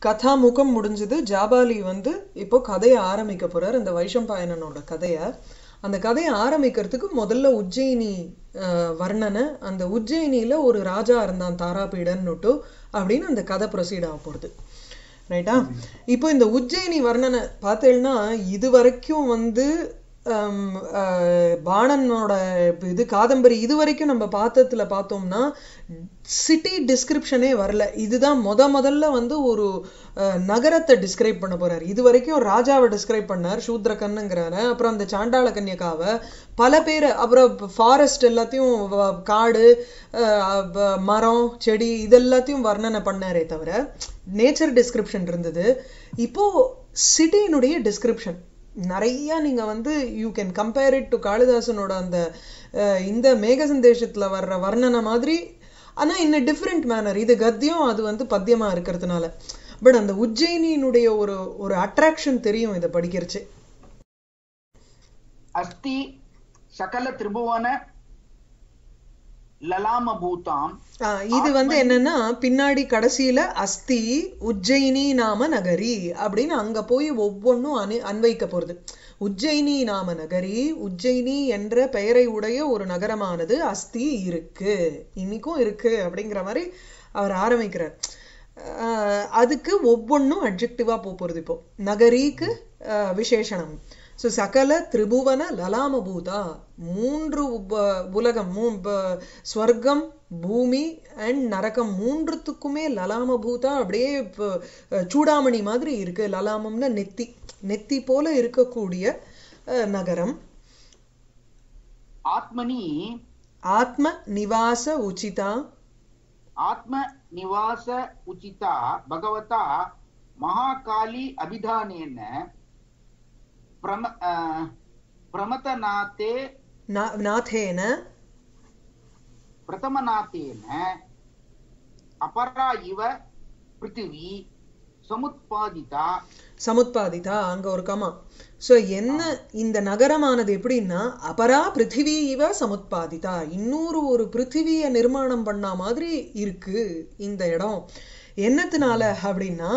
கதா முகம் முடிஞ்சது. ஜாபாலி வந்து இப்போ கதையை ஆரம்பிக்க போறார், இந்த வைஷம்பாயனனோட கதைய. அந்த கதையை ஆரம்பிக்கிறதுக்கு முதல்ல உஜ்ஜயினி வர்ணனை, அந்த உஜ்ஜயினியில ஒரு ராஜா இருந்தான் தாராபீடன்னுட்டு அப்படின்னு அந்த கதை ப்ரொசீட் ஆக போகுது. ரைட்டா? இப்போ இந்த உஜ்ஜயினி வர்ணனை பார்த்தேன்னா இது வரைக்கும் வந்து பாணனோட இது காதம்பரி இது வரைக்கும் நம்ம பார்த்ததுல பார்த்தோம்னா சிட்டி டிஸ்கிரிப்ஷனே வரல. இதுதான் முதல்ல வந்து ஒரு நகரத்தை டிஸ்கிரைப் பண்ண போறாரு. இது வரைக்கும் ராஜாவை டிஸ்கிரைப் பண்ணார், சூத்ரகன்னுங்கிறாரு, அப்புறம் அந்த சாண்டாள கன்யகாவை, பல பேர், அப்புறம் ஃபாரஸ்ட் எல்லாத்தையும், காடு, மரம், செடி இதெல்லாத்தையும் வர்ணனை பண்ணாரே தவிர நேச்சர் டிஸ்கிரிப்ஷன் இருந்தது. இப்போ சிட்டியினுடைய டிஸ்கிரிப்ஷன் நிறைய நீங்க வந்து you can compare it to காளிதாசனோட அந்த இந்த மேக சந்தேஷத்துல வர்ற வர்ணனை மாதிரி, ஆனா இன் டிஃப்ரெண்ட் மேனர். இது கத்தியம், அது வந்து பத்தியமா இருக்கிறதுனால. பட் அந்த உஜ்ஜயினியினுடைய ஒரு அட்ராக்ஷன் தெரியும் இதை படிக்கிறச்சு. அஸ்தி சகல திரிபுவன லலாம பூதாம். இது வந்து என்னன்னா பின்னாடி கடைசியில அஸ்தி உஜ்ஜயினி நாம நகரி அப்படின்னு அங்க போய் ஒவ்வொன்றும் அன்வைக்க போறது. உஜ்ஜயினி நாம நகரி, உஜ்ஜயினி என்ற பெயரை உடைய ஒரு நகரமானது அஸ்தி இருக்கு, இன்னைக்கும் இருக்கு அப்படிங்கிற மாதிரி அவர் ஆரம்பிக்கிறார். அதுக்கு ஒவ்வொன்றும் அட்ஜெக்டிவா போறது. இப்போ நகரிக்கு விசேஷணம். ஸோ சகல திரிபுவன லலாமபூதா, மூன்று உலகம், ஸ்வர்க்கம், பூமி அண்ட் நரகம், மூன்றுத்துக்குமே லலாமபூதா அப்படியே சூடாமணி மாதிரி இருக்கு. லலாமம்னா நெத்தி, நெத்தி போல இருக்கக்கூடிய நகரம். ஆத்மனி ஆத்ம நிவாச உச்சிதா, ஆத்ம நிவாச உச்சிதா பகவதா மகாகாளி அபிதானேன பிரமதநாதே நாதேன பிரதமநாதேன அபரா இவ பிருத்திவி சமுத்பாதிதா. சமுத்பாதிதா அங்க ஒரு கமா. ஸோ என்ன இந்த நகரமானது எப்படின்னா அபரா பிருத்திவி இவ சமுத்பாதிதா, இன்னொரு ஒரு பிருத்திவியை நிர்மாணம் பண்ண மாதிரி இருக்கு இந்த இடம். என்னத்தினால அப்படின்னா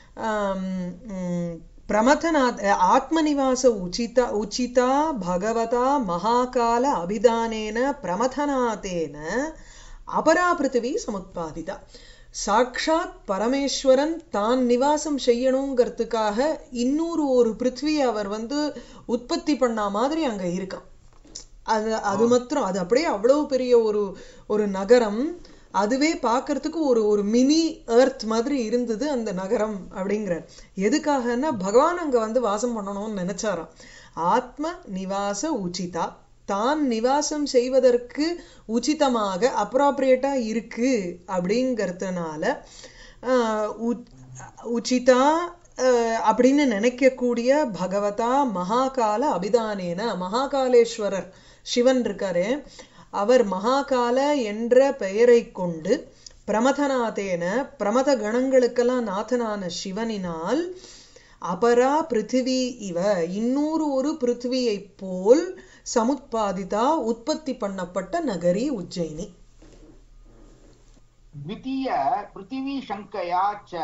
பிரமதநாத் ஆத்மநிவாச உச்சிதா உச்சிதா பகவதா மகாகால அபிதானேன பிரமதநாதேன அபரா பிருத்திவி சமுத்பாதிதா. சாக்ஷாத் பரமேஸ்வரன் தான் நிவாசம் செய்யணுங்கிறதுக்காக இன்னொரு ஒரு பிருத்வியை அவர் வந்து உற்பத்தி பண்ண மாதிரி அங்க இருக்கான். அது மாத்திரம் அது அப்படியே அவ்வளவு பெரிய ஒரு நகரம். அதுவே பார்க்கறதுக்கு ஒரு மினி எர்த் மாதிரி இருந்தது அந்த நகரம் அப்படிங்கிற. எதுக்காகன்னா பகவான் அங்க வந்து வாசம் பண்ணணும்னு நினைச்சாராம். ஆத்ம நிவாச உச்சிதா, தான் நிவாசம் செய்வதற்கு உச்சிதமாக அப்ராப்ரியேட்டா இருக்கு அப்படிங்கிறதுனால உச்சிதா அப்படின்னு நினைக்கக்கூடிய பகவதா மகாகால அபிதானேன, மகாகாலேஸ்வரர் சிவன் இருக்காரு, அவர் மகாகால என்ற பெயரை கொண்டு பிரமதநாதேன பிரமத கணங்களுக்கெல்லாம் நாதனான சிவனினால் அபரா பிருத்திவி இவ இன்னொரு ஒரு பிருத்திவியை போல் சமுத்பாதிதா உற்பத்தி பண்ணப்பட்ட நகரி உஜ்ஜயினி. த்விதீய பிருத்திவி சங்கயா ச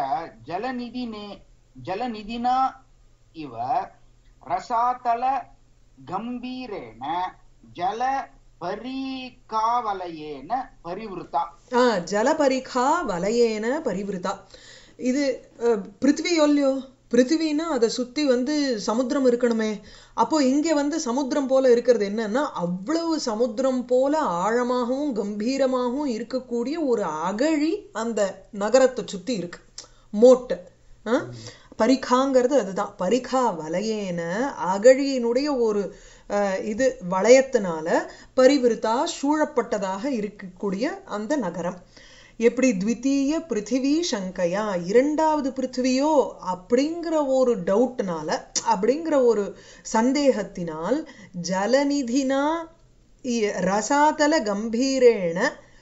ஜலநிதினா இவ ரசாதல கம்பீரேன ஜல பரிகாவலயேன பரிவிருத்தா. ஜலபரிகா வலயேன பரிவிருத்தா. இது பிருத்திவி இல்லையோ, பிருத்திவின்னா அதை சுத்தி வந்து சமுத்திரம் இருக்கணுமே. அப்போ இங்க வந்து சமுத்திரம் போல இருக்கிறது என்னன்னா அவ்வளவு சமுத்திரம் போல ஆழமாகவும் கம்பீரமாகவும் இருக்கக்கூடிய ஒரு அகழி அந்த நகரத்தை சுத்தி இருக்கு, மோட்டு. பரிகாங்கிறது அதுதான். பரிகா வலயேன அகழியினுடைய ஒரு இது வளையத்தினால பரிவிருத்தா சூழப்பட்டதாக இருக்கக்கூடிய அந்த நகரம். எப்படி த்விதீய பிருத்திவி சங்கையா, இரண்டாவது பிருத்திவியோ அப்படிங்கிற ஒரு டவுட்னால, அப்படிங்கிற ஒரு சந்தேகத்தினால் ஜலநிதினா ரசாதல கம்பீரேன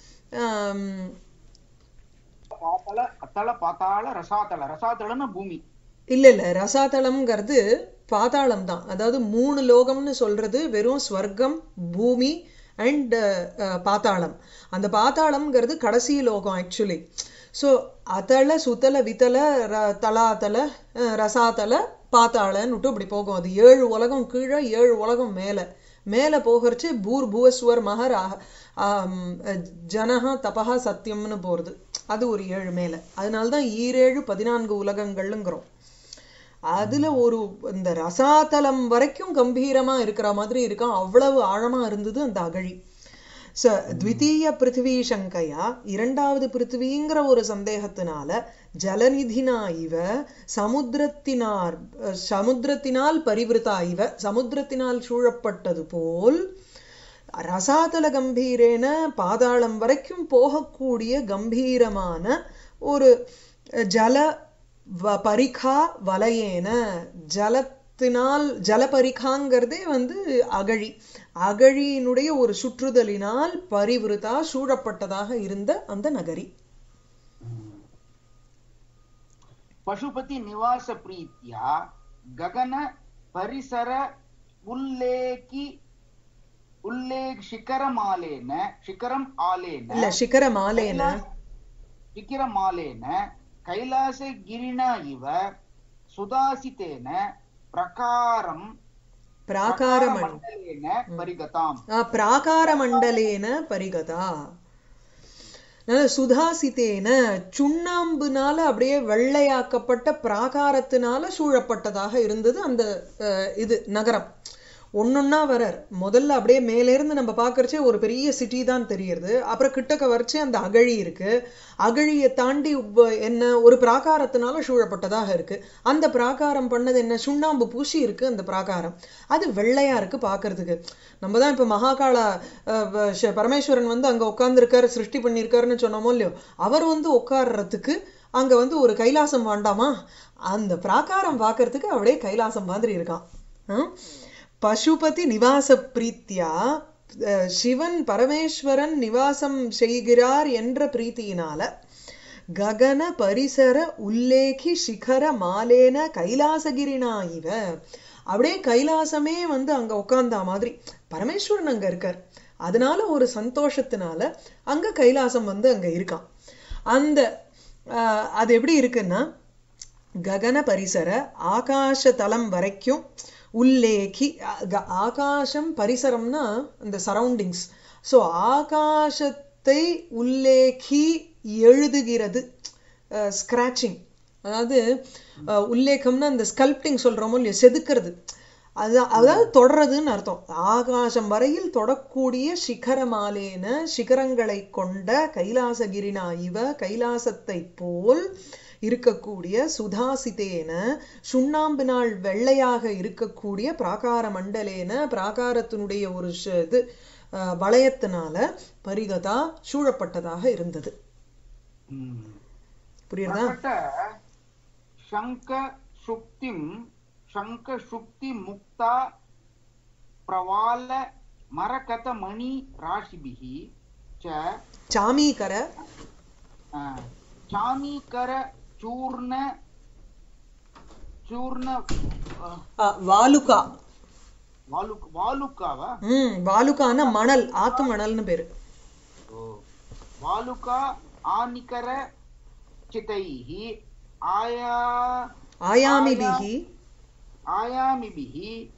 ரசாதளம்னா பூமி இல்ல ரசாதளம்ங்கிறது பாதாளம் தான். அதாவது 3 லோகம்னு சொல்றது வெறும் ஸ்வர்க்கம், பூமி அண்ட் பாதாளம். அந்த பாதாளம்ங்கிறது கடைசி லோகம் ஆக்சுவலி. ஸோ அதள சுதல விதல தலாதல ரசாதல பாத்தாளன்னுட்டு இப்படி போகும். அது 7 உலகம் கீழே 7 உலகம் மேல மேல போகிறச்சு பூர் புவஸ்வர் மகர் ஜனஹா தபஹா சத்தியம்னு போறது. அது ஒரு 7 மேல. அதனால்தான் 7 14 உலகங்கள்ங்கிறோம். அதுல ஒரு இந்த ரசாதலம் வரைக்கும் கம்பீரமா இருக்கிற மாதிரி இருக்கான். அவ்வளவு ஆழமா இருந்தது அந்த அகழி. த்விதீய பிருத்திவி சங்கையா, இரண்டாவது பிருத்திவிங்கிற ஒரு சந்தேகத்தினால ஜலநிதினா இவ சமுத்திரத்தினால் பரிவிருத்தா இவ, சமுத்திரத்தினால் சூழப்பட்டது போல் ரசாதல கம்பீரேன பாதாளம் வரைக்கும் போகக்கூடிய கம்பீரமான ஒரு ஜல பரிகா வலையேன, ஜலத்தினால் ஜலபரிகாங்கிறதே அகழி, அகழியினுடைய ஒரு சுற்றுதலினால் பரிவிருத்தா சூழப்பட்டதாக இருந்த அந்த நகரி. பசுபதி நிவாச பிரீத்யா ககன பரிசர शिखरमालेन कैलासगिरिणा इव सुदासितेन प्राकारमण्डलेन परिगताम्. प्राकारमण्डलेन परिगता. சுதாசித்தேன சுண்ணாம்புனால அப்படியே வெள்ளையாக்கப்பட்ட பிராகாரத்தினால சூழப்பட்டதாக இருந்தது அந்த இது நகரம். ஒன்னொன்னா வரார். முதல்ல அப்படியே மேல இருந்து நம்ம பாக்குறச்சே ஒரு பெரிய சிட்டி தான் தெரியுது. அப்புறம் கிட்டக்க வரைச்சே அந்த அகழி இருக்கு. அகழியை தாண்டி என்ன ஒரு பிராகாரத்தினால சூழப்பட்டதாக இருக்கு. அந்த பிராகாரம் பண்ணது என்ன, சுண்ணாம்பு பூசி இருக்கு அந்த பிராகாரம். அது வெள்ளையா இருக்கு பாக்குறதுக்கு. நம்ம தான் இப்ப மகாகால பரமேஸ்வரன் அங்க உட்கார்ந்துருக்காரு, சிருஷ்டி பண்ணிருக்காருன்னு சொன்னோமோ இல்லையோ, அவர் உட்கார்றதுக்கு அங்க ஒரு கைலாசம் வேண்டாமா, அந்த பிராகாரம் பாக்குறதுக்கு அப்படியே கைலாசம் மாதிரி இருக்கான். பசுபதி நிவாச பிரீத்தியா, சிவன் பரமேஸ்வரன் நிவாசம் செய்கிறார் என்ற பிரீத்தியினால ககன பரிசர உல்லேகி சிகர மாலேன கைலாசகிரினா இவ, அப்படியே கைலாசமே அங்க உட்கார்ந்தா மாதிரி. பரமேஸ்வரன் அங்க இருக்கார், அதனால ஒரு சந்தோஷத்தினால அங்க கைலாசம் அங்க இருக்கான். அந்த அது எப்படி இருக்குன்னா, ககன பரிசர ஆகாச தலம் வரைக்கும் உல்லேகி, ஆகாசம் பரிசரம்னா இந்த சரௌண்டிங்ஸ். ஸோ ஆகாசத்தை உல்லேகி எழுதுகிறது, ஸ்கிராச்சிங், அதாவது உல்லேகம்னா இந்த ஸ்கல்ப்டிங் சொல்றோமோ இல்லையா, செதுக்கிறது, அதாவது தொடர்றதுன்னு அர்த்தம். ஆகாசம் வரையில் தொடக்கூடிய சிகரமாலேன, சிகரங்களை கொண்ட கைலாசகிரினா இவ, கைலாசத்தை போல் இருக்கக்கூடிய சுதாசித்தேன, சுண்ணாம்பினால் வெள்ளையாக இருக்கக்கூடிய பிராகார மண்டலேன, பிராகாரத்தினுடைய ஒரு இது வளையத்தினால பரிகதா சூழப்பட்டதாக இருந்தது. புரியுதா? शंख शुक्ति मुक्ता प्रवाल मरकत मणि राशिभिः च चामीकर चूर्ण वालुका वालुकावा वालुकाना मणल, आत्म मणल्नु पेरु. वालुका आनिकर चितैः आयामिभिः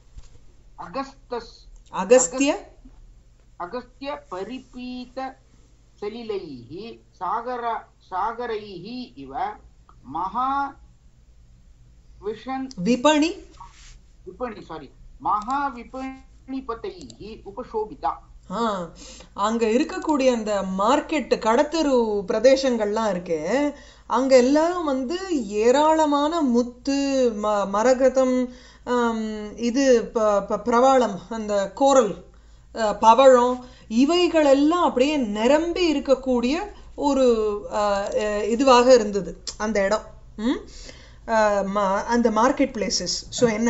अगस्त्य परिपीत सलिलैः सागरैः इव महा महाविपणिपतैः उपशोभिता. அங்க இருக்கக்கூடிய அந்த மார்க்கெட் கடத்தரு பிரதேசங்கள்லாம் இருக்கு. அங்க எல்லாரும் ஏராளமான முத்து, மரகதம், இது பிரவாளம், அந்த கோரல், பவழம், இவைகளெல்லாம் அப்படியே நிரம்பி இருக்கக்கூடிய ஒரு இதுவாக இருந்தது அந்த இடம், அந்த மார்க்கெட் பிளேசஸ். ஸோ என்ன,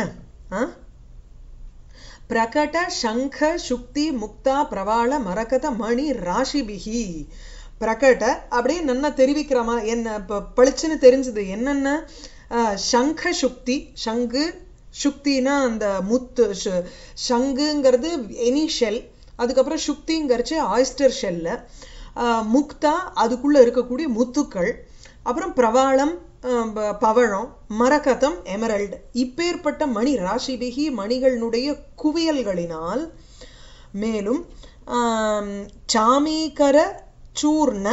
பிரகட சங்க சுக்தி முக்தா பிரவாள மரகத மணி ராசிபிகி. பிரகட அப்படியே நல்லா தெரிவிக்கிறமா, என்ன பளிச்சுன்னு தெரிஞ்சது என்னென்ன, சங்க சுக்தி, சங்கு, சுக்தினா அந்த முத்து, சங்குங்கிறது எனி ஷெல், அதுக்கப்புறம் சுக்திங்கிறச்சு ஆயிஸ்டர் ஷெல்ல, முக்தா அதுக்குள்ள இருக்கக்கூடிய முத்துக்கள், அப்புறம் பிரவாளம், பவழம், மரகதம், எமரல்டு, இப்பேற்பட்ட மணி ராசிபிகி மணிகளினுடைய குவியல்களினால், மேலும் சாமீகர சூர்ண,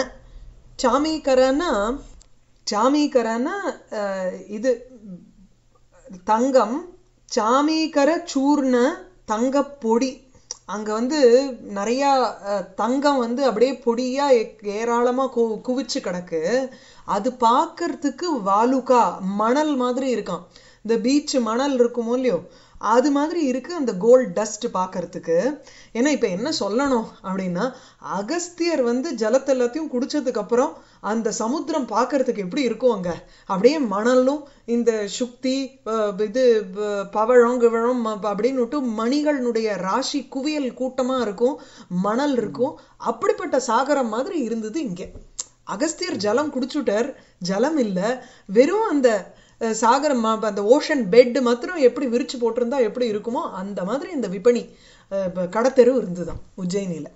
சாமீகரன்னா இது தங்கம், சாமீகர சூர்ண தங்கப்பொடி. அங்க வந்து நிறைய தங்கம் வந்து அப்படியே பொடியா ஏராளமா குவிச்சு கிடக்கு. அது பார்க்கறதுக்கு வாலுகா மணல் மாதிரி இருக்கான். இந்த பீச் மணல் இருக்குமோ இல்லையோ அது மாதிரி இருக்கு அந்த கோல்ட் டஸ்ட் பார்க்கறதுக்கு. ஏன்னா இப்ப என்ன சொல்லணும் அப்படின்னா, அகஸ்தியர் வந்து ஜலத்தை எல்லாத்தையும் குடிச்சதுக்கு அப்புறம் அந்த சமுத்திரம் பார்க்கறதுக்கு எப்படி இருக்கும் அங்க, அப்படியே மணலும் இந்த சுக்தி இது பவழம் கிவழம் அப்படின்னு மணிகளுடைய ராசி குவியல் கூட்டமா இருக்கும், மணல் இருக்கும். அப்படிப்பட்ட சாகரம் மாதிரி இருந்தது இங்க. அகஸ்தியர் ஜலம் குடிச்சுட்டார், ஜலம் இல்ல, வெறும் அந்த சாகரம் அந்த ஓஷன் பெட் மாத்திரம் எப்படி விரிச்சு போட்டிருந்தா எப்படி இருக்குமோ அந்த மாதிரி இந்த விபணி கடத்தெரு இருந்துதான் உஜ்ஜயினில.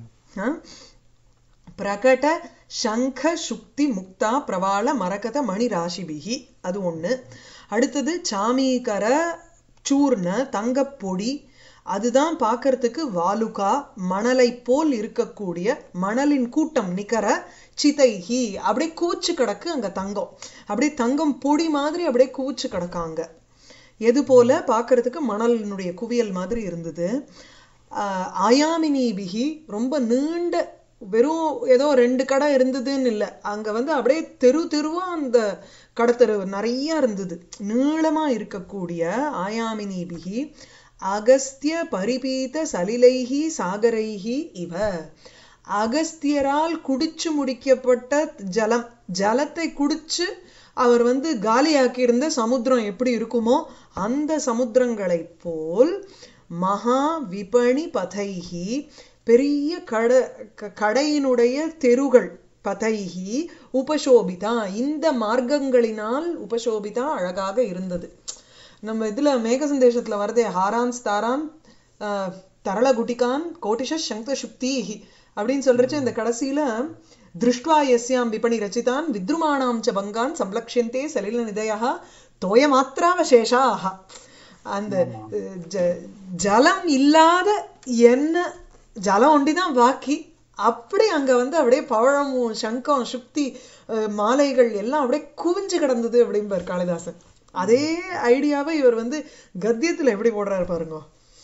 பிரகட சங்க சுக்தி முக்தா பிரவாள மரகத மணி ராசிபிகி, அது ஒண்ணு. அடுத்தது சாமீகர சூர்ண தங்கப்பொடி, அதுதான் பார்க்கறதுக்கு வாலுகா மணலை போல் இருக்கக்கூடிய மணலின் கூட்டம். நிகர சிதைஹி, அப்படியே கூச்சு கிடக்கு அங்க தங்கம், அப்படியே தங்கம் பொடி மாதிரி அப்படியே கூச்சு கிடக்காங்க. எது போல பார்க்கறதுக்கு மணலினுடைய குவியல் மாதிரி இருந்தது. ஆயாமினிபிகி, ரொம்ப நீண்ட, வெறும் ஏதோ 2 கடை இருந்ததுன்னு இல்லை, அங்க வந்து அப்படியே தெருவா அந்த கடத்தெரு நிறைய இருந்தது, நீளமா இருக்கக்கூடிய. ஆயாமினிபிகி அகஸ்திய பரிபீத சலிலைஹி சாகரைஹி இவ, அகஸ்தியரால் குடிச்சு முடிக்கப்பட்ட ஜலம், ஜலத்தை குடிச்சு அவர் வந்து காலியாக்கி இருந்த சமுத்திரம் எப்படி இருக்குமோ அந்த சமுத்திரங்களை போல், மகா விபணி பதைஹி, பெரிய கடையினுடைய தெருகள், பதைஹி உபசோபிதா, இந்த மார்க்கங்களினால் உபசோபிதா அழகாக இருந்தது. நம்ம இதுல மேக சந்தேஷத்துல வருதே, ஹாரான் ஸ்தாரான் தரள குட்டிகான் கோட்டிஷ சங்க சுக்திஹி அப்படின்னு சொல்றச்சு, இந்த கடைசியில திருஷ்டுவா யஸ்யாம் விபணி ரச்சிதான் வித்ருமாணாம் ச பங்கான் சம்லக்ஷந்தே சலில நிதயா தோயமாத்திராவசேஷாஹ. அந்த ஜலம் இல்லாத என்ன, ஜலம் ஒண்டிதான் பாக்கி, அப்படி அங்க வந்து அப்படியே பவழமும் சங்கம் சுக்தி மாலைகள் எல்லாம் அப்படியே குவிஞ்சு கிடந்தது அப்படிம்பார் காளிதாசன். அதே ஐடியாவை இவர் வந்து கத்தியத்துல எப்படி போடுறாரு பாருங்க.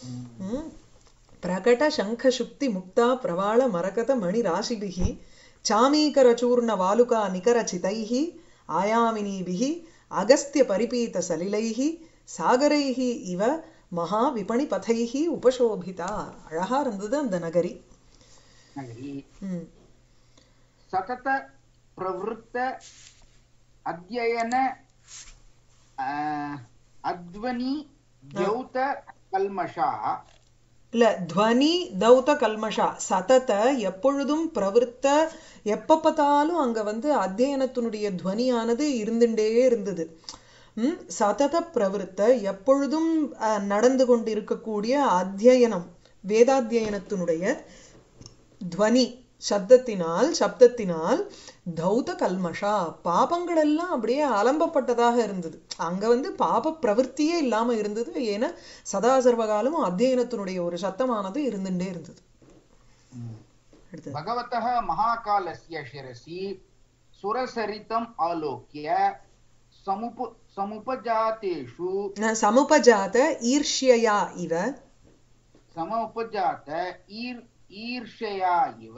பிரகட சங்க சுக்தி முக்தா பிரவாள மரகத மணி ராசிபிகி சாமீகர சூர்ண வாலுகா நிகர சிதைஹி ஆயாமினிபிகி அகஸ்திய பரிபீத சலிலைஹி சாகரைஹி இவ மகா விபணி பதைஹி உபசோபிதா. அழகா இருந்தது அந்த நகரி. சதத பிரவருத்த அத்யயன அத்வனி தௌத கல்மஷா, இல்ல துவனி தௌத கல்மஷா, சதத எப்பொழுதும் பிரவருத்த, எப்ப பார்த்தாலும் அங்க வந்து அத்தியனத்தினுடைய துவனியானது இருந்துட்டே இருந்தது. சதத பிரவருத்த, எப்பொழுதும் நடந்து கொண்டிருக்கக்கூடிய அத்தியனம், வேதாத்தியனத்தினுடைய துவனி சப்தத்தினால் தௌத கல்மஷா, பாபங்கள் எல்லாம் அப்படியே அலம்பப்பட்டதாக இருந்தது. அங்க வந்து பாப பிரவருத்தியே இல்லாம இருந்தது. ஏன்னா சதா சர்வகாலமும் அத்தியனத்தினுடைய ஒரு சத்தமானது இருந்துட்டே இருந்தது. பகவதः மகாகாலஸ்ய சிரசி சுரசரிதம் ஆலோக்ய சமுபஜாதேஷு சமுபஜாத ஈர்ஷ்யயா இவ, சமுபஜாத ஈர்ஷ்யயா இவ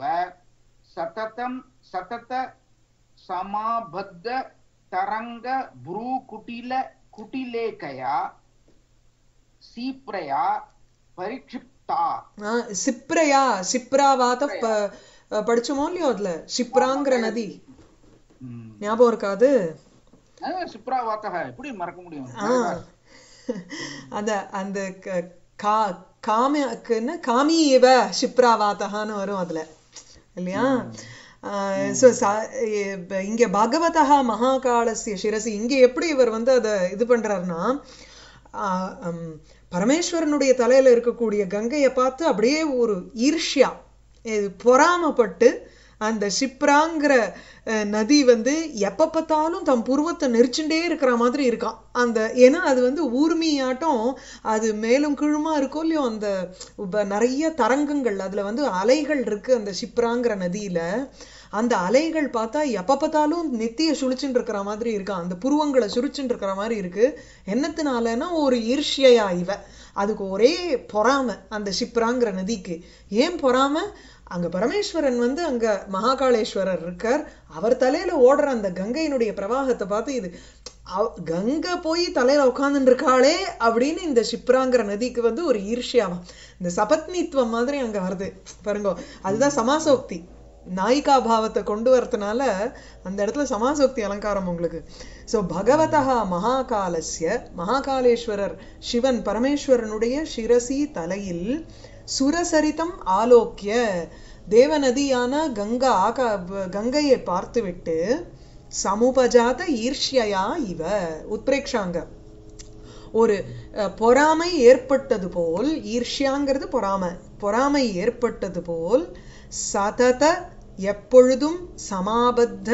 சதத சமாபத்த தரங்க ப்ரூ குட்டிலேகயா சீப்ரயா பரிக்ஷிப்தா. சிப்ரயா, சிப்ராவாத படிச்சோமோ இல்லையோ, அதுல சிப்ராங்கிற நதி ஞாபகம் இருக்காது? சிப்ராவாத்தக எப்படி மறக்க முடியும்? அந்த காமி இவ சிப்ராவாத்தகான்னு வரும் அதுல இல்லையா? இங்க பகவதः மகாகாலஸ்ய சிரசி, இங்க எப்படி இவர் வந்து அதை இது பண்றாருன்னா, பரமேஸ்வரனுடைய தலையில இருக்கக்கூடிய கங்கையை பார்த்து அப்படியே ஒரு ஈர்ஷ்யா, பொறாமப்பட்டு அந்த ஷிப்ராங்கிற நதி வந்து எப்ப பார்த்தாலும் தம் புருவத்தை நெரிச்சுட்டே இருக்கிற மாதிரி இருக்கான். அந்த ஏன்னா அது வந்து ஊர்மியாட்டம் அது மேலும் கீழுமா இருக்கும் இல்லையோ, அந்த நிறைய தரங்கங்கள் அதுல வந்து அலைகள் இருக்கு அந்த ஷிப்ராங்கிற நதியில. அந்த அலைகள் பார்த்தா எப்ப பார்த்தாலும் நெத்திய சுழிச்சுட்டு இருக்கிற மாதிரி இருக்கான், அந்த புருவங்களை சுழிச்சுட்டு இருக்கிற மாதிரி இருக்கு. என்னத்தினாலன்னா ஒரு ஈர்ஷ்யா இவ, அதுக்கு ஒரே பொறாமை அந்த ஷிப்ராங்கிற நதிக்கு. ஏன் பொறாமை? அங்க பரமேஸ்வரன் வந்து அங்க மகாகாளேஸ்வரர் இருக்கார், அவர் தலையில ஓடுற அந்த கங்கையினுடைய பிரவாகத்தை பார்த்து இது கங்கை போய் தலையில உட்கார்ந்துட்டு இருக்காளே அப்படின்னு இந்த ஷிப்ராங்கிற நதிக்கு வந்து ஒரு ஈர்ஷ்யாவம், இந்த சபத்னித்துவம் மாதிரி அங்க வருது பாருங்க. அதுதான் சமாசோக்தி, நாயிகா பாவத்தை கொண்டு வரதுனால அந்த இடத்துல சமாசோக்தி அலங்காரம் உங்களுக்கு. சோ பகவதா மகாகாலஸ்ய, மகாகாலேஸ்வரர் சிவன் பரமேஸ்வரனுடைய சிரசி தலையில் சுரசரிதம் ஆலோக்கிய, தேவநதியான கங்கையை பார்த்துவிட்டு சமுபஜாத ஈர்ஷ்யா இவ, உத்பிரேக்ஷாங்க ஒரு பொறாமை ஏற்பட்டது போல், ஈர்ஷ்யாங்கிறது பொறாமை, பொறாமை ஏற்பட்டது போல் சதத எப்பொழுதும் சமாபத்த,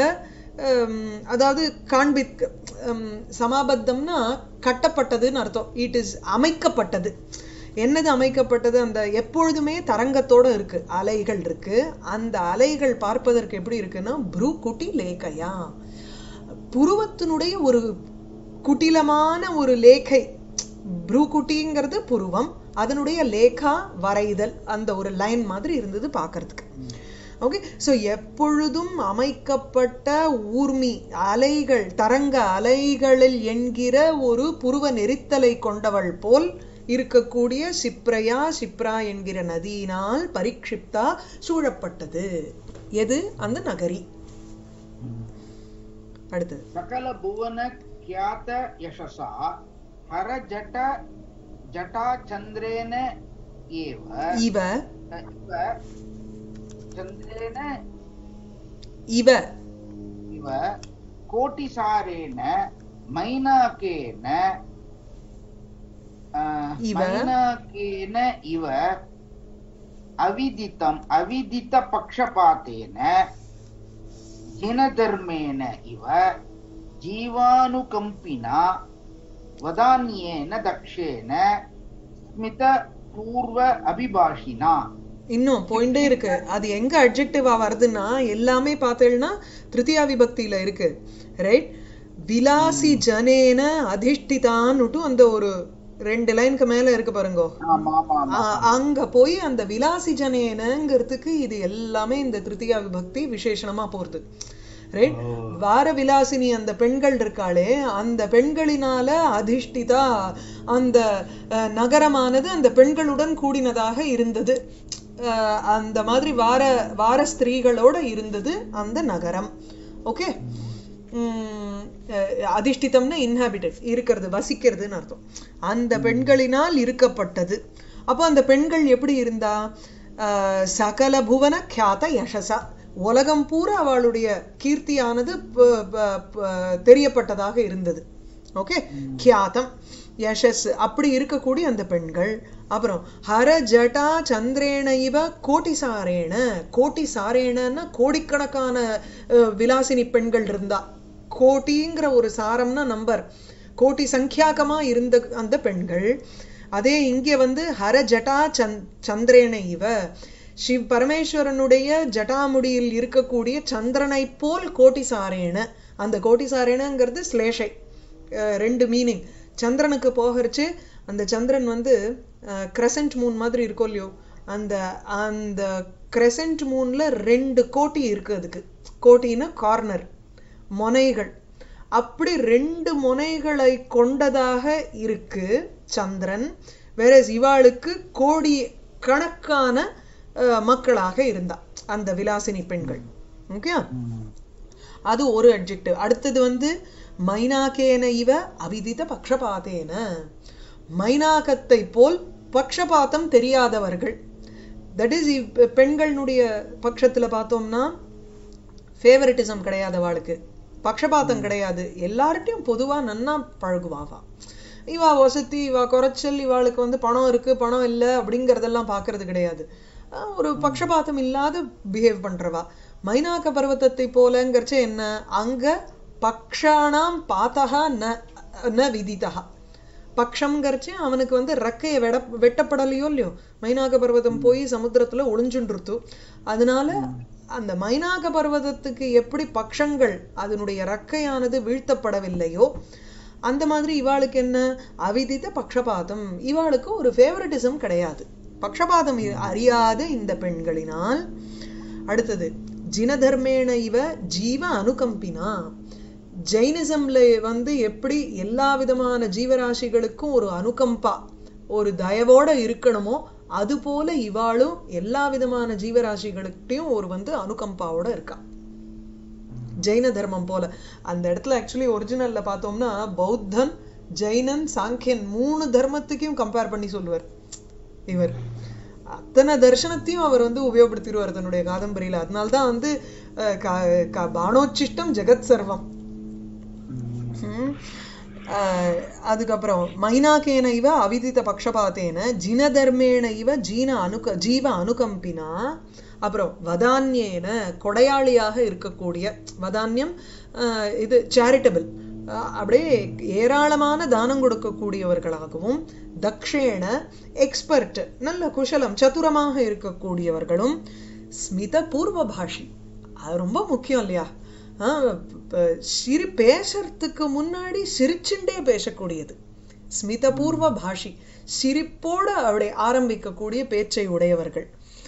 அதாவது காண்பிக்க, சமாபத்தம்னா கட்டப்பட்டதுன்னு அர்த்தம். இட் இஸ் அமைக்கப்பட்டது. என்னது அமைக்கப்பட்டது? அந்த எப்பொழுதுமே தரங்கத்தோட இருக்கு, அலைகள் இருக்கு. அந்த அலைகள் பார்ப்பதற்கு எப்படி இருக்குன்னா ப்ரூ குட்டி லேக்கையா, புருவத்தினுடைய ஒரு குட்டிலமான ஒரு லேக்கை. ப்ரூ குட்டிங்கிறது புருவம், அதனுடைய லேகா வரைதல், அந்த ஒரு லைன் மாதிரி இருந்தது பார்க்கறதுக்கு. ஓகே, ஸோ எப்பொழுதும் அமைக்கப்பட்ட ஊர்மி அலைகள், தரங்க அலைகளில் என்கிற ஒரு புருவ நெரித்தலை கொண்டவள் போல் இருக்கக்கூடிய சிப்ரயா, சிப்ரா என்கிற நதியினால் பரிக்ஷிப்தா சூழப்பட்டது. எது? அந்த நகரி. அடுத்தது சகல புவன கியாத யசசா ஹர ஜட ஜடா சந்திரேன ஏவ இவ சந்திரேன இவ இவ கோட்டிசாரேன மைனாகேன மைனாகேன இவ அவிதிதம் அவிதித பக்ஷபாதேன ஜினதர்மேன இவ ஜீவானுகம்பினா வதான்யேன தக்ஷேன ஸ்மித பூர்வ அபிபாஷினா. இன்னும் போயிட்டே இருக்கு. அது எங்க அட்ஜெக்டிவா வருதுன்னா எல்லாமே பார்த்தேன்னா திருத்தியா விபக்தியில இருக்கு, ரைட்? விலாசி ஜனேன அதிஷ்டிதான்னுட்டு அந்த ஒரு 2 லைனுக்கு மேல இருக்கு பாருங்க. அங்க போய் அந்த விலாசி ஜனேனங்கிறதுக்கு இது எல்லாமே இந்த திருத்தியா விபக்தி விசேஷணமா போறது, ரைட்? வார விலாசினி அந்த பெண்கள் இருக்காளே, அந்த பெண்களினால அதிஷ்டிதா, அந்த நகரமானது அந்த பெண்களுடன் கூடினதாக இருந்தது, அந்த மாதிரி வார ஸ்திரீகளோட இருந்தது அந்த நகரம். ஓகே, அதிஷ்டிதம்னா இன்ஹாபிட்டட், இருக்கிறது, வசிக்கிறதுன்னு அர்த்தம். அந்த பெண்களினால் இருக்கப்பட்டது. அப்போ அந்த பெண்கள் எப்படி இருந்தா? சகல புவன கியாத யசசா, உலகம் பூரா அவளுடைய கீர்த்தியானது தெரியப்பட்டதாக இருந்தது. ஓகே, கியாதம் யசஸ், அப்படி இருக்கக்கூடிய அந்த பெண்கள். அப்புறம் ஹர ஜடா சந்திரேன இவ கோட்டிசாரேன, கோட்டிசாரேனன்னா கோடிக்கணக்கான விலாசினி பெண்கள் இருந்தா. கோட்டிங்கிற ஒரு சாரம்னா நம்பர், கோட்டி சங்கியாகமா இருந்த அந்த பெண்கள். அதே இங்கே வந்து ஹர ஜட்டா சந்திரேன இவ, சிவ் பரமேஸ்வரனுடைய ஜட்டாமுடியில் இருக்கக்கூடிய சந்திரனை போல் கோட்டிசாரேன. அந்த கோட்டிசாரேனங்கிறது ஸ்லேஷை, 2 மீனிங். சந்திரனுக்கு போகிறச்சு அந்த சந்திரன் வந்து கிரசன்ட் மூன் மாதிரி இருக்கும் இல்லையோ, அந்த அந்த கிரசன்ட் மூன்ல 2 கோட்டி இருக்கு. அதுக்கு கோட்டின்னா கார்னர், முனைகள். அப்படி 2 முனைகளை கொண்டதாக இருக்கு சந்திரன். வேற இவாளுக்கு கோடி கணக்கான மக்களாக இருந்தா அந்த விலாசினி பெண்கள். ஓகே, அது ஒரு அட்ஜெக்டிவ். அடுத்தது வந்து மைனாகேன இவ அவிதித பக்ஷபாதேன, மைனாகத்தை போல் பக்ஷபாதம் தெரியாதவர்கள். தட் இஸ், பெண்களுடைய பட்சத்துல பார்த்தோம்னா ஃபேவரட்டிசம் கிடையாது, அவளுக்கு பக்ஷபாதம் கிடையாது, எல்லார்ட்டையும் பொதுவா நன்னா பழகுவாவா. இவா வசதி, இவா குறைச்சல், இவாளுக்கு வந்து பணம் இருக்கு பணம் இல்லை அப்படிங்கறதெல்லாம் பாக்குறது கிடையாது. ஒரு பக்ஷபாதம் இல்லாத பிஹேவ் பண்றவா. மைனாக பர்வதத்தை போலங்கிறச்ச என்ன, அங்க பக்ஷானாம் பாத்தகா ந விதிதா. பக்ஷம்ங்கிறச்சு அவனுக்கு வந்து ரெக்கையை வெட்டப்படலையோ இல்லையோ, மைனாக பர்வதம் போய் சமுத்திரத்துல ஒளிஞ்சுன்றுத்து. அதனால அந்த மைனாக பர்வதத்துக்கு எப்படி பக்ஷங்கள் அதனுடைய ரெக்கையானது வீழ்த்தப்படவில்லையோ அந்த மாதிரி இவாளுக்கு என்ன அவிதித பக்ஷபாதம், இவாளுக்கு ஒரு ஃபேவரட்டிசம் கிடையாது, பக்ஷபாதம் அறியாத இந்த பெண்களினால். அடுத்தது ஜினதர்மேண இவ ஜீவ அனுகம்பினா. ஜெயினிசம்ல வந்து எப்படி எல்லா விதமான ஜீவராசிகளுக்கும் ஒரு அனுகம்பா ஒரு தயவோட இருக்கணுமோ அது போல இவாளும் எல்லா விதமான ஜீவராசிகளுக்கிட்டையும் ஒரு வந்து அனுகம்பாவோட இருக்கா, ஜெயின தர்மம் போல. அந்த இடத்துல ஆக்சுவலி ஒரிஜினல்ல பார்த்தோம்னா பௌத்தன் ஜெயினன் சாங்கியன் 3 தர்மத்துக்கையும் கம்பேர் பண்ணி சொல்லுவார் இவர். அத்தனை தர்சனத்தையும் அவர் வந்து உபயோகப்படுத்திடுவார் தன்னுடைய காதம்பரியில. அதனால்தான் வந்து பானோச்சிஷ்டம் ஜெகத் சர்வம். அதுக்கப்புறம் மைனாக்கேன இவ அவிதித பக்ஷபாத்தேன ஜினதர்மேண இவ ஜீவ அனுகம்பினா. அப்புறம் வதான்யேன கொடையாளியாக இருக்கக்கூடிய, வதான்யம் இது சேரிட்டபிள், அப்படியே ஏராளமான தானம் கொடுக்கக்கூடியவர்களாகவும், தக்ஷேன எக்ஸ்பர்ட் நல்ல குஷலம் சதுரமாக இருக்கக்கூடியவர்களும், ஸ்மித பூர்வ பாஷி அது ரொம்ப முக்கியம் இல்லையா, பேசுறதுக்கு முன்னாடி சிரிச்சுண்டே பேசக்கூடியது, ஸ்மித பூர்வ பாஷி சிரிப்போட அவளை ஆரம்பிக்கக்கூடிய பேச்சை உடையவர்கள்.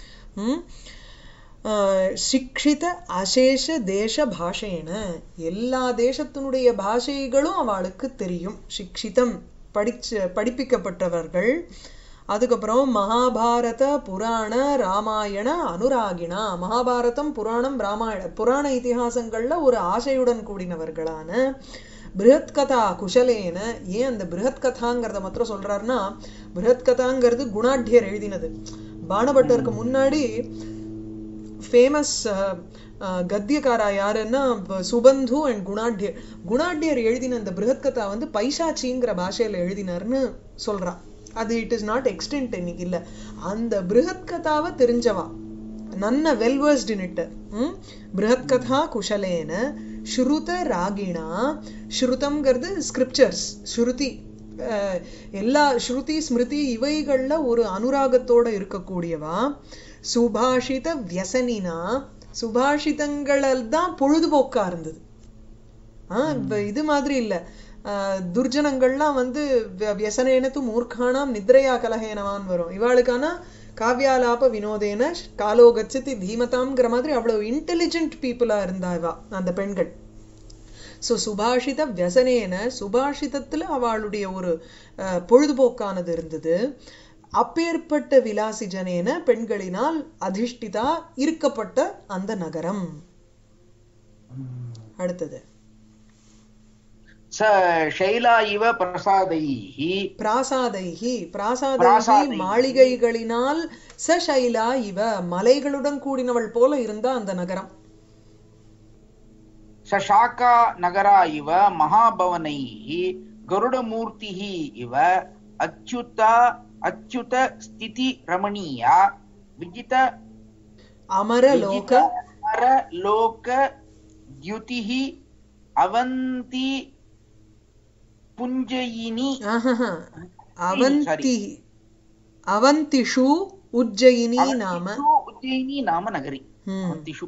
சிக்ஷித அசேஷ தேச பாஷேன எல்லா தேசத்தினுடைய பாஷைகளும் அவளுக்கு தெரியும், சிக்ஷிதம் படிப்பிக்கப்பட்டவர்கள். அதுக்கப்புறம் மகாபாரத புராண ராமாயண அனுராகிணா, மகாபாரதம் புராணம் ராமாயண புராண இதிகாசங்கள்ல ஒரு ஆசையுடன் கூடினவர்களான, பிருஹத் கதா குஷலேன. ஏன் அந்த பிருஹத் கதாங்கிறத மாத்திரம் சொல்றாருன்னா, பிருஹத் கதாங்கிறது குணாட்யர் எழுதினது. பாணபட்டருக்கு முன்னாடி ஃபேமஸ் கத்தியக்காரா யாருன்னா சுபந்து அண்ட் குணாட்யர். குணாட்யர் எழுதின அந்த பிருஹத் கதா வந்து பைசாச்சிங்கிற பாஷையில எழுதினார்னு சொல்றா. அது இட் இஸ் நாட் எக்ஸ்டென்ட் இன்னைக்கு இல்ல. அந்த பிருஹத் கதாவை தெரிஞ்சவா, நன்ன வெல்வர்ஸ்ட் இன் இட். பிருஹத் கதா குஷலேன ஸ்ருத ராகிணா. ஸ்ருதம்ங்கிறது ஸ்கிரிப்சர்ஸ், ஸ்ருதி, எல்லா ஸ்ருதி ஸ்மிருதி இவைகள்ல ஒரு அனுராகத்தோட இருக்கக்கூடியவா. சுபாஷித வியசனினா, சுபாஷிதங்கள் தான் பொழுதுபோக்கா இருந்தது. இது மாதிரி இல்ல, துர்ஜனங்கள்லாம் வந்து வியசனேனத்து மூர்க்கானாம் நித்ரையா கலஹேனவான் வரும். இவாளுக்கான காவியாலாப வினோதேன காலோ கச்சதி தீமதாம்ங்கிற மாதிரி அவ்வளவு இன்டெலிஜென்ட் பீப்புளா இருந்தா இவா அந்த பெண்கள். ஸோ சுபாஷித வியசனேன, சுபாஷிதத்துல அவளுடைய ஒரு பொழுதுபோக்கானது இருந்தது. அப்பேற்பட்ட விலாசி ஜனேன பெண்களினால் அதிஷ்டிதா இருக்கப்பட்ட அந்த நகரம். அடுத்தது ஷைலா இவ பிரசாதைஹி, பிராசாதைஹி பிராசாதைஹி மாளிகைகளினால், ச ஷைலா இவ மலைகளுடன் கூடினவள் போல இருந்தா அந்த நகரம். சஷாகா நகரா இவ மகாபவனைஹி கருடமூர்த்திஹி இவ அச்சுத ஸ்திதி ரமணீயா விஜித அமரலோக த்யுதிஹி அவந்தி புஞ்சயினி. அவந்திஷு உஜ்ஜயினி நாம நகரி. அவந்திஷு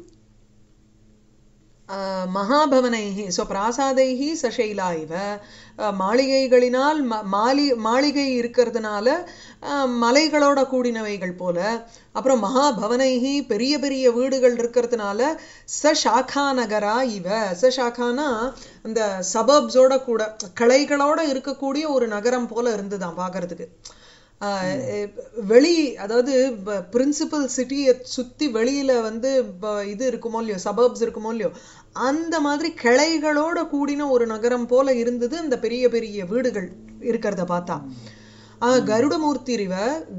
மகாபவனைஹி. ஸோ பிராசாதைஹி சஷைலா இவ, மாளிகைகளினால் மாளிகை இருக்கிறதுனால மலைகளோட கூடினவைகள் போல. அப்புறம் மகாபவனைஹி பெரிய பெரிய வீடுகள் இருக்கிறதுனால, ச சாகா நகரா இவ, ச சாகானா அந்த சபர்ப்ஸோட கூட கிளைகளோட இருக்கக்கூடிய ஒரு நகரம் போல இருந்துதான் பாக்குறதுக்கு. வெளி, அதாவது பிரின்சிபல் சிட்டியை சுத்தி வெளியில வந்து இது இருக்குமோ இல்லையோ, சபர்ப்ஸ் இருக்குமோ இல்லையோ, அந்த மாதிரி கிளைகளோட கூடின ஒரு நகரம் போல இருந்தது அந்த பெரிய பெரிய வீடுகள் இருக்கிறத பார்த்தா. கருடமூர்த்தி ரிவ,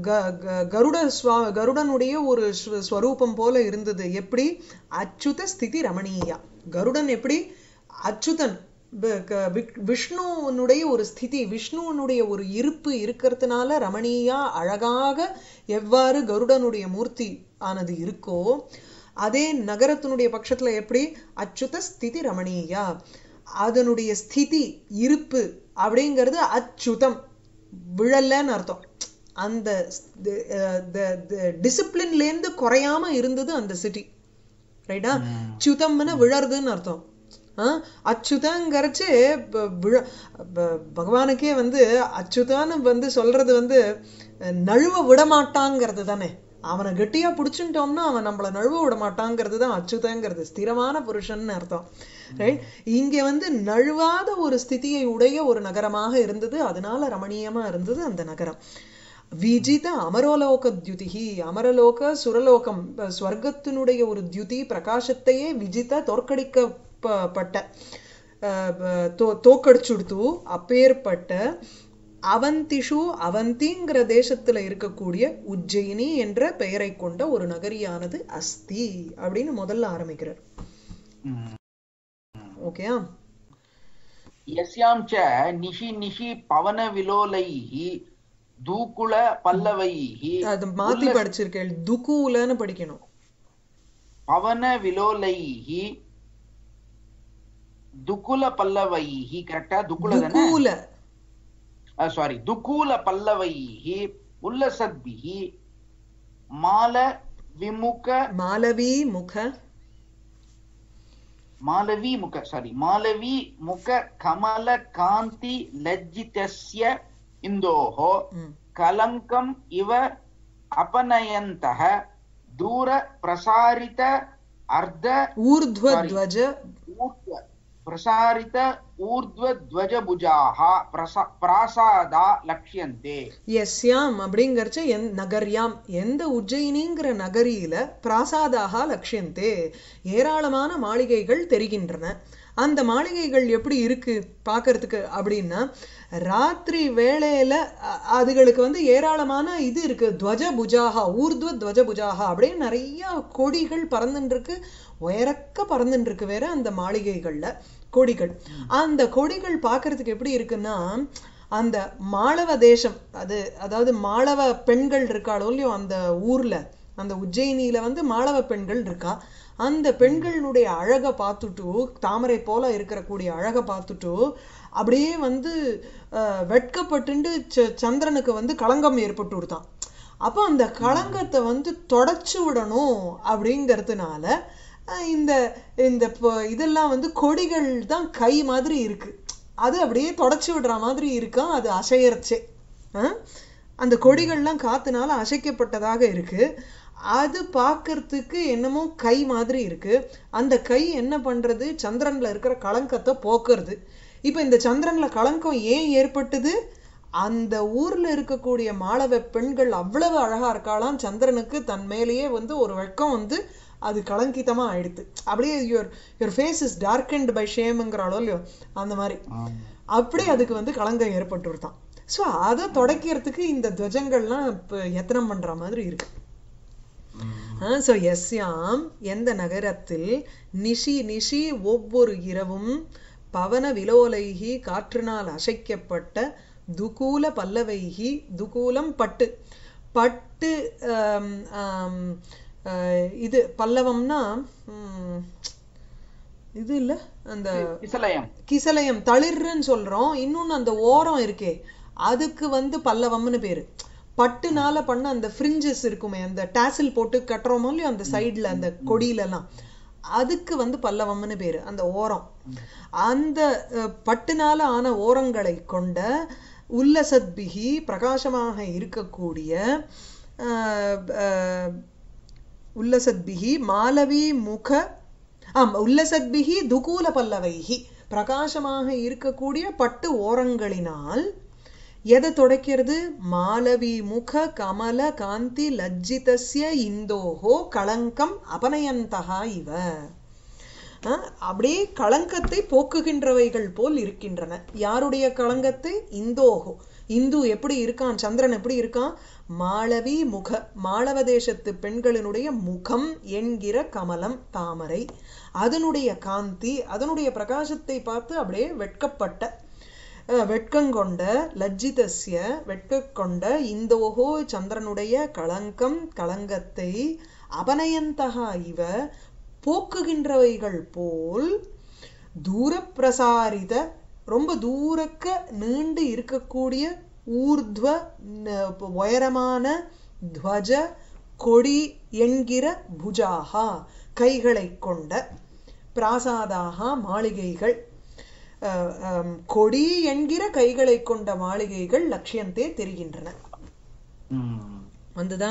கருடனுடைய ஒரு ஸ்வரூபம் போல இருந்தது. எப்படி? அச்சுத ஸ்திதி ரமணீயா. கருடன் எப்படி அச்சுதன், விஷ்ணுவனுடைய ஒரு ஸ்திதி, விஷ்ணுவனுடைய ஒரு இருப்பு இருக்கிறதுனால ரமணீயா அழகாக எவ்வாறு கருடனுடைய மூர்த்தி ஆனது இருக்கோ, அதே நகரத்தினுடைய பட்சத்துல எப்படி அச்சுத ஸ்திதி ரமணீயா, அதனுடைய ஸ்திதி இருப்பு அப்படிங்கிறது அச்சுதம் விழலன்னு அர்த்தம். அந்த டிசிப்ளின்ல இருந்து குறையாம இருந்தது அந்த சிட்டி, ரைட்டா? ச்சுதம்னு விழறதுன்னு அர்த்தம். அச்சுதங்கிறச்சு பகவானுக்கே வந்து அச்சுதான்னு வந்து சொல்றது வந்து நழுவ விட மாட்டாங்கிறது தானே. அவனை கெட்டியா பிடிச்சுட்டோம்னா அவன் நம்மள நழுவ விட மாட்டாங்கிறது தான் அச்சுதங்கிறது, ஸ்திரமான புருஷன் அர்த்தம், ரைட்? இங்க வந்து நழுவாத ஒரு ஸ்திதியை உடைய ஒரு நகரமாக இருந்தது, அதனால ரமணீயமா இருந்தது அந்த நகரம். விஜித அமரோலோக தியுதிஹி, அமரலோக சுரலோகம் ஸ்வர்க்கத்தினுடைய ஒரு தியுதி பிரகாசத்தையே விஜித தோற்கடிக்கப்பட்ட தோக்கடிச்சுடுத்து அப்பேற்பட்ட அவந்திஷு, அவந்திங்கிற தேசத்துல இருக்கக்கூடிய உஜ்ஜயினி என்ற பெயரை கொண்ட ஒரு நகரியானது அஸ்தி அப்படின்னு முதல்ல ஆரம்பிக்கிறார். ஓகேயா? यस्यां च निशि निशि पवन विलोलैः दूकुल पल्लवैः, அது மாத்தி படிச்சிருக்கேன், துகூலன்னு படிக்கணும். पवन विलोलैः दुकुल पल्लवैः, करेक्टா? दुकुल தானே? துகூல, சாரி, दुकुल पल्लवैः उल्लसद्भिः माल विमुख மாலவி முக मालवी मुख, सारी, मालवी मुख कमल कांति लज्जितस्य इंदोः कलंकम इव अपनयन्तः दूर प्रसारित अर्ध ஊர்ಧ್வத்வஜ प्रसारित ऊर्ध्वध्वजभुजाः प्रासादा लक्ष्यन्ते. யஸ்யாம் அப்படிங்கறச்ச நகர்யாம், எந்த உஜ்ஜயினிங்கிற நகரியில பிராசாதாக லட்சியந்தே, ஏராளமான மாளிகைகள் தெரிகின்றன. அந்த மாளிகைகள் எப்படி இருக்கு பாக்கிறதுக்கு அப்படின்னா, ராத்திரி வேளையில அதுகளுக்கு வந்து ஏராளமான இது இருக்கு, துவஜ புஜாகா, ஊர்துவ துவஜ புஜாகா அப்படின்னு நிறைய கொடிகள் பறந்துட்டு இருக்கு, உயரக்க பறந்துட்டு இருக்கு வேற அந்த மாளிகைகள்ல கொடிகள். அந்த கொடிகள் பாக்குறதுக்கு எப்படி இருக்குன்னா, அந்த மாளவ தேசம், அதாவது மாளவ பெண்கள் இருக்காளோ இல்லையோ அந்த ஊர்ல, அந்த உஜ்ஜயினியில வந்து மாளவ பெண்கள் இருக்கா, அந்த பெண்களுடைய அழகை பார்த்துட்டு, தாமரை போல இருக்கிற கூடிய அழகை பார்த்துட்டு அப்படியே வந்து வெட்கப்பட்டு சந்திரனுக்கு வந்து களங்கம் ஏற்பட்டு விடுத்தான். அப்போ அந்த களங்கத்தை வந்து தொடச்சு விடணும் அப்படிங்கிறதுனால இந்த இந்த இதெல்லாம் வந்து கொடிகள் தான் கை மாதிரி இருக்கு, அது அப்படியே தொடச்சு விடுற மாதிரி இருக்கா, அது அசையறச்சே. அந்த கொடிகள்லாம் காத்துனால அசைக்கப்பட்டதாக இருக்கு. அது பார்க்கறதுக்கு என்னமோ கை மாதிரி இருக்கு. அந்த கை என்ன பண்றது, சந்திரன்ல இருக்கிற களங்கத்தை போக்குறது. இப்ப இந்த சந்திரன்ல களங்கம் ஏன் ஏற்பட்டது, அந்த ஊர்ல இருக்கக்கூடிய மாளவ பெண்கள் அவ்வளவு அழகா இருக்காளாம், சந்திரனுக்கு தன் மேலேயே வந்து ஒரு வெட்கம் வந்து அது கலங்கிதமா ஆயிடுது. அப்படியே your face is darkened by ஷேம்ங்கிறாளோ இல்லையோ அந்த மாதிரி, அப்படியே அதுக்கு வந்து களங்கம் ஏற்பட்டுருதான். ஸோ அதை தொடக்கிறதுக்கு இந்த துவஜங்கள்லாம் இப்போ யத்தனம் பண்ற மாதிரி இருக்கு. ஸோ யஸ்யாம் எந்த நகரத்தில், நிஷி நிஷி ஒவ்வொரு இரவும், பவன விலோலைகி காற்றினால் அசைக்கப்பட்ட, துகூல பல்லவைகி, துகூலம் பட்டு, பட்டு இது பல்லவம்னா இது இல்ல, அந்த கிசலயம் தளிர்ன்னு சொல்றோம். இன்னொன்னு அந்த ஓரம் இருக்கே அதுக்கு வந்து பல்லவம்னு பேரு. பட்டுனால பண்ண அந்த ஃப்ரிஞ்சஸ் இருக்குமே, அந்த டாசில் போட்டு கட்டுறோமோ இல்லையோ அந்த சைட்ல அந்த கொடியில எல்லாம், அதுக்கு வந்து பல்லவம்னு பேரு அந்த ஓரம். அந்த பட்டுனால ஆன ஓரங்களை கொண்ட, உல்லசத்பிகி பிரகாசமாக இருக்கக்கூடிய, உல்லசத்பிகி மாலவி முக, உல்லசத்பிகி துகூல பல்லவைகி பிரகாசமாக இருக்கக்கூடிய பட்டு ஓரங்களினால் எதை தொடக்கிறது, மாலவி முக கமல காந்தி லஜ்ஜிதஸ்ய இந்தோஹோ களங்கம் அபனயந்தகா இவ, அப்படியே களங்கத்தை போக்குகின்றவைகள் போல் இருக்கின்றன. யாருடைய களங்கத்தை, இந்தோஹோ, இந்து எப்படி இருக்கான், சந்திரன் எப்படி இருக்கான், மாளவி முக, மாளவ தேசத்து பெண்களினுடைய முகம் என்கிற கமலம் தாமரை, அதனுடைய காந்தி, அதனுடைய பிரகாசத்தை பார்த்து அப்படியே வெட்கப்பட்ட, வெட்கங்கொண்ட, லஜ்ஜிதஸ்ய வெட்க கொண்ட, இந்தோஹோ சந்திரனுடைய களங்கம் களங்கத்தை, அபநயந்தகா இவ போக்குகின்றவைகள் போல் தூர பிரசாரித ரொம்ப தூரக்க நீண்டு இருக்கக்கூடிய ஊர்த்வ உயரமான துவஜ கொடி என்கிற புஜாகா கைகளை கொண்ட பிராசாதாக மாளிகைகள் கொடி என்கிற கைகளை கொண்ட மாளிகைகள் லட்சியந்தே தெரிகின்றன. வந்துதா?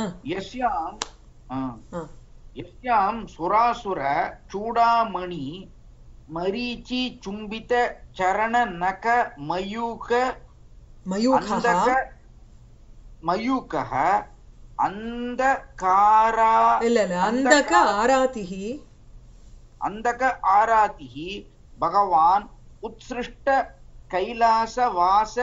யஸ்யாம் சுராசுர சூடாமணி மரீச்சி சும்பித சரண நக மயூகः அந்தகாரா அந்தக ஆராதிஹி பகவான் உத்ஸ்ருஷ்ட கைலாசவாச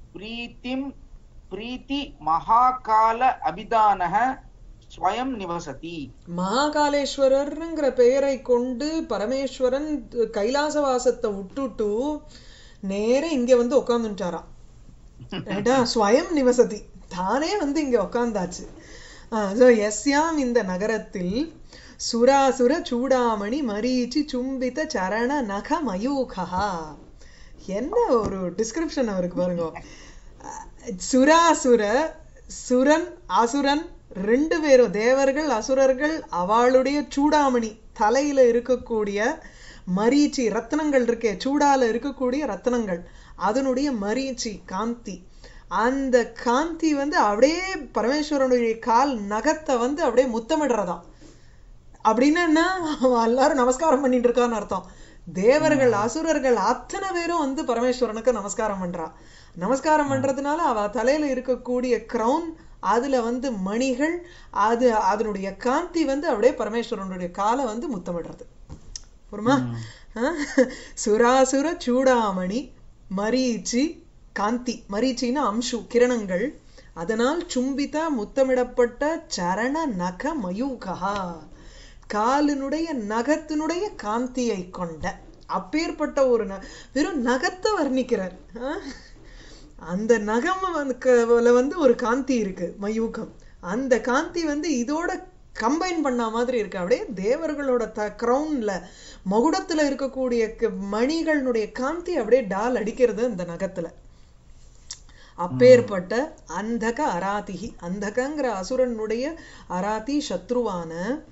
பிரீத்தி மகாகால அபிதானஹ ஸ்வயம் நிவசதி. மகாகாலேஸ்வரர்ங்கிற பெயரை கொண்டு பரமேஸ்வரன் கைலாசவாசத்தை விட்டுட்டு நேர இங்க வந்து உட்கார்ந்துட்டாராம். ஸ்வயம் நிவசதி, தானே வந்து இங்க உட்கார்ந்தாச்சு. யஸ்யாம் இந்த நகரத்தில் சுராசுர சூடாமணி மரீச்சி சும்பித சரண நக மயூகா. என்ன ஒரு டிஸ்கிரிப்ஷன் அவருக்கு பாருங்க. சுராசுர, சுரன் அசுரன் ரெண்டு பேரும் தேவர்கள் அசுரர்கள், அவளுடைய சூடாமணி தலையில இருக்கக்கூடிய மரீச்சி ரத்னங்கள் இருக்கே, சூடால இருக்கக்கூடிய ரத்னங்கள், அதனுடைய மரீச்சி காந்தி, அந்த காந்தி வந்து அப்படியே பரமேஸ்வரனுடைய கால் நகத்தை வந்து அப்படியே முத்தமிடுறதாம். அப்படின்னா எல்லாரும் நமஸ்காரம் பண்ணிட்டு இருக்கான்னு அர்த்தம். தேவர்கள் அசுரர்கள் அத்தனை பேரும் வந்து பரமேஸ்வரனுக்கு நமஸ்காரம் பண்றா. நமஸ்காரம் பண்றதுனால அவ தலையில இருக்கக்கூடிய கிரவுன், அதுல வந்து மணிகள், அதனுடைய காந்தி வந்து அப்படியே பரமேஸ்வரனுடைய காலை வந்து முத்தமிடுறது. புரியுமா? சுராசுர சூடாமணி மரீச்சி காந்தி, மரீச்சின்னா அம்சு கிரணங்கள், அதனால் சும்பிதா முத்தமிடப்பட்ட சரண நக மயூகா, காலினுடைய நகத்தினுடைய காந்தியை கொண்ட, அப்பேற்பட்ட ஒரு வெறும் நகத்தை வர்ணிக்கிறார். அந்த நகம் வந்து ஒரு காந்தி இருக்கு மயூகம், அந்த காந்தி வந்து இதோட கம்பைன் பண்ண மாதிரி இருக்கு. அப்படியே தேவர்களோட கிரவுன்ல மகுடத்துல இருக்கக்கூடிய மணிகளுடைய காந்தி அப்படியே டால் அடிக்கிறது அந்த நகத்துல. அப்பேற்பட்ட அந்தக அராதிகி, அந்தகங்கிற அசுரனுடைய அராதி சத்ருவான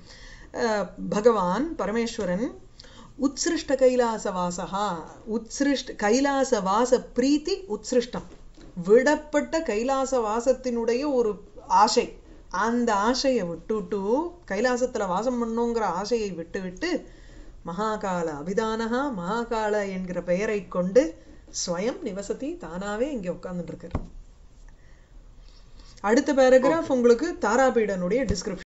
பகவான் பரமேஸ்வரன் உத்ஸ்ருஷ்ட கைலாசவாசகா, உத்ஸ்ருஷ்ட கைலாசவாச பிரீத்தி உத்ஸ்ருஷ்டம், விடப்பட்ட கைலாசவாசத்தினுடைய ஒரு ஆசை, அந்த ஆசையை விட்டுட்டு கைலாசத்துல வாசம் பண்ணுங்கிற ஆசையை விட்டு மகாகால அபிதானகா, மகாகால என்கிற பெயரை கொண்டு ஸ்வயம் நிவசதி, தானாவே இங்க உட்கார்ந்துட்டு இருக்காரு. அடுத்த பேராகிராஃப் உங்களுக்கு தாராபீடனுடைய டிஸ்கிரிப்ஷன்.